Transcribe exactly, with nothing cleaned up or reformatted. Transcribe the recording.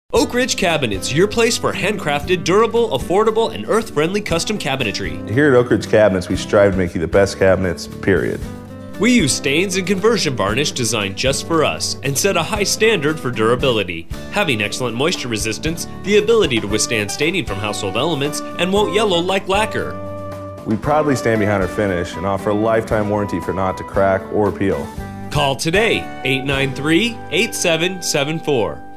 Oak Ridge Cabinets, your place for handcrafted, durable, affordable, and earth-friendly custom cabinetry. Here at Oak Ridge Cabinets, we strive to make you the best cabinets, period. We use stains and conversion varnish designed just for us and set a high standard for durability, having excellent moisture resistance, the ability to withstand staining from household elements, and won't yellow like lacquer. We proudly stand behind our finish and offer a lifetime warranty for not to crack or peel. Call today, eight nine three, eight seven seven four.